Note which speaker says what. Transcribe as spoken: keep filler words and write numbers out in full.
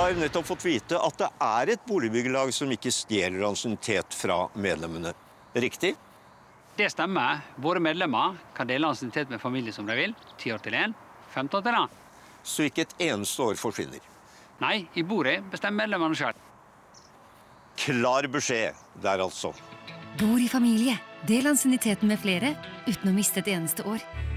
Speaker 1: har nettopp fått vite at det er et boligbyggelag som ikke stjeler ansiennitet fra medlemmene. Riktig?
Speaker 2: Det stemmer. Våre medlemmer kan dele ansiennitet med familie som de vil. ti år til en, femten år til en.
Speaker 1: Så ikke et eneste år forsvinner.
Speaker 2: Nei, i boret bestemmer medlemmene selv.
Speaker 1: Klar beskjed der altså.
Speaker 3: Bor i familie. Del ansienniteten med flere uten å miste et eneste år.